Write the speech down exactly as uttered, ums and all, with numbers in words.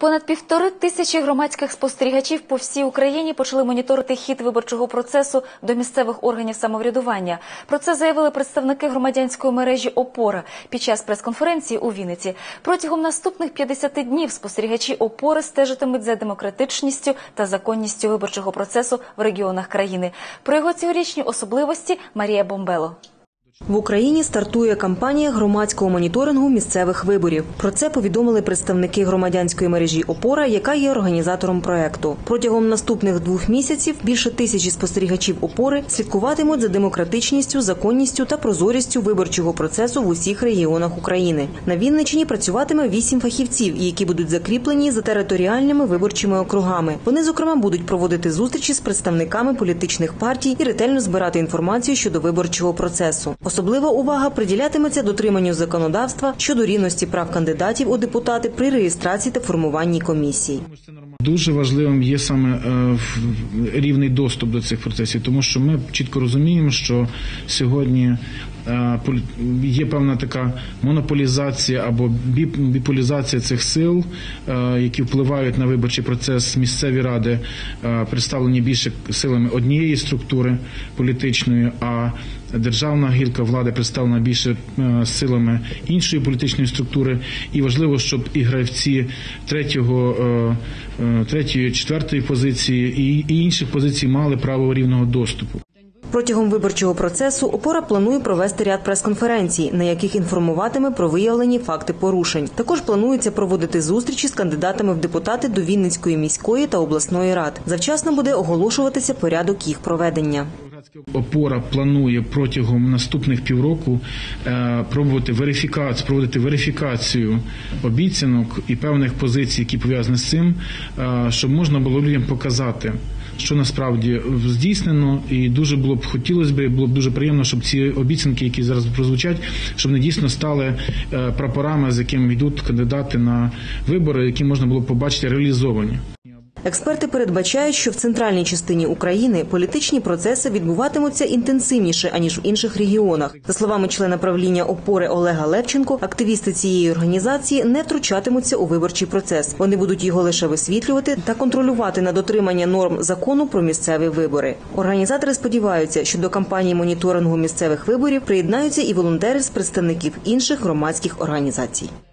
Понад півтори тисячі громадських спостерігачів по всій Україні почали моніторити хід виборчого процесу до місцевих органів самоврядування. Про це заявили представники громадянської мережі «Опора» під час прес-конференції у Вінниці. Протягом наступних п'ятдесяти днів спостерігачі «Опори» стежитимуть за демократичністю та законністю виборчого процесу в регіонах країни. Про його цьогорічні особливості Марія Бомбело. В Україні стартує кампанія громадського моніторингу місцевих виборів. Про це повідомили представники громадянської мережі «Опора», яка є організатором проекту. Протягом наступних двох місяців більше тисячі спостерігачів «Опори» слідкуватимуть за демократичністю, законністю та прозорістю виборчого процесу в усіх регіонах України. На Вінниччині працюватиме вісім фахівців, які будуть закріплені за територіальними виборчими округами. Вони, зокрема, будуть проводити зустрічі з представниками політичних партій і ретельно збирати інформацію щодо виборчого процесу. Особлива увага приділятиметься дотриманню законодавства щодо рівності прав кандидатів у депутати при реєстрації та формуванні комісій. Дуже важливим є саме рівний доступ до цих процесів, тому що ми чітко розуміємо, що сьогодні є певна така монополізація або біполізація цих сил, які впливають на виборчий процес. Місцеві ради представлені більше силами однієї структури політичної, а державна гілка влади представлена більше силами іншої політичної структури. І важливо, щоб і гравці третього, третьої, четвертої позиції і інших позицій мали право рівного доступу. Протягом виборчого процесу «Опора» планує провести ряд прес-конференцій, на яких інформуватиме про виявлені факти порушень. Також планується проводити зустрічі з кандидатами в депутати до Вінницької міської та обласної рад. Завчасно буде оголошуватися порядок їх проведення. «Опора» планує протягом наступних півроку пробувати верифікацію, проводити верифікацію обіцянок і певних позицій, які пов'язані з цим, щоб можна було людям показати, що насправді здійснено, і дуже було б хотілося б, було б дуже приємно, щоб ці обіцянки, які зараз прозвучать, щоб вони дійсно стали прапорами, з якими йдуть кандидати на вибори, які можна було б побачити реалізовані. Експерти передбачають, що в центральній частині України політичні процеси відбуватимуться інтенсивніше, аніж в інших регіонах. За словами члена правління «Опори» Олега Левченко, активісти цієї організації не втручатимуться у виборчий процес. Вони будуть його лише висвітлювати та контролювати на дотримання норм закону про місцеві вибори. Організатори сподіваються, що до кампанії моніторингу місцевих виборів приєднаються і волонтери з представників інших громадських організацій.